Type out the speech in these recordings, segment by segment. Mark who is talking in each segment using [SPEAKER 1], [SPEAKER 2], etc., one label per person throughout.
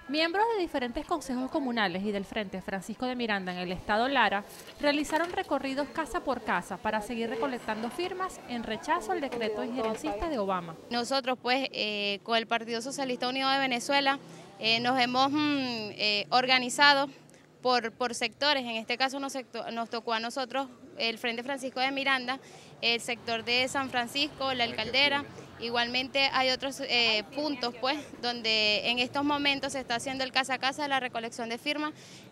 [SPEAKER 1] Miembros de diferentes consejos comunales y del Frente Francisco de Miranda en el estado Lara realizaron recorridos casa por casa para seguir recolectando firmas en rechazo al decreto injerencista de Obama.
[SPEAKER 2] Nosotros pues con el Partido Socialista Unido de Venezuela nos hemos organizado por sectores. En este caso nos tocó a nosotros el Frente Francisco de Miranda, el sector de San Francisco, la Alcaldera. Igualmente hay otros puntos pues donde en estos momentos se está haciendo el casa a casa, la recolección de firmas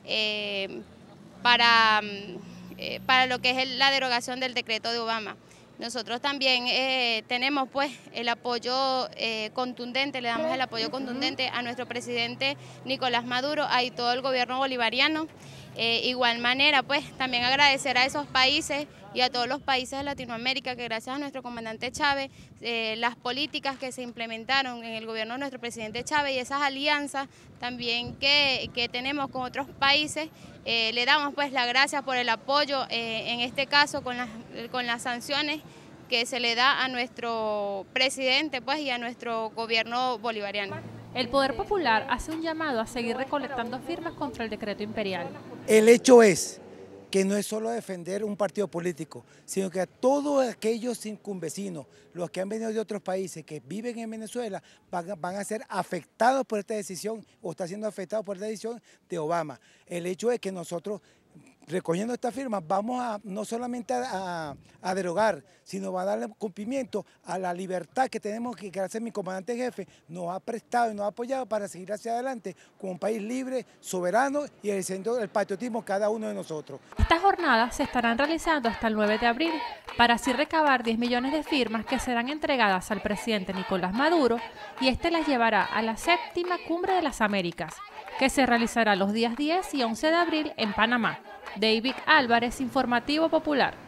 [SPEAKER 2] para lo que es la derogación del decreto de Obama. Nosotros también tenemos pues el apoyo contundente, le damos el apoyo contundente a nuestro presidente Nicolás Maduro y todo el gobierno bolivariano. Igual manera pues también agradecer a esos países y a todos los países de Latinoamérica que gracias a nuestro comandante Chávez, las políticas que se implementaron en el gobierno de nuestro presidente Chávez y esas alianzas también que tenemos con otros países, le damos pues las gracias por el apoyo, en este caso con las sanciones que se le da a nuestro presidente pues y a nuestro gobierno bolivariano.
[SPEAKER 1] El Poder Popular hace un llamado a seguir recolectando firmas contra el decreto imperial.
[SPEAKER 3] El hecho es que no es solo defender un partido político, sino que a todos aquellos circunvecinos, los que han venido de otros países, que viven en Venezuela, van a ser afectados por esta decisión o están siendo afectados por esta decisión de Obama. El hecho es que nosotros, recogiendo estas firmas, vamos a no solamente a derogar, sino va a darle cumplimiento a la libertad que tenemos, que gracias a mi comandante jefe nos ha prestado y nos ha apoyado para seguir hacia adelante como un país libre, soberano y ejerciendo el patriotismo cada uno de nosotros.
[SPEAKER 1] Estas jornadas se estarán realizando hasta el 9 de abril para así recabar 10 millones de firmas que serán entregadas al presidente Nicolás Maduro y este las llevará a la 7ª Cumbre de las Américas, que se realizará los días 10 y 11 de abril en Panamá. David Álvarez, Informativo Popular.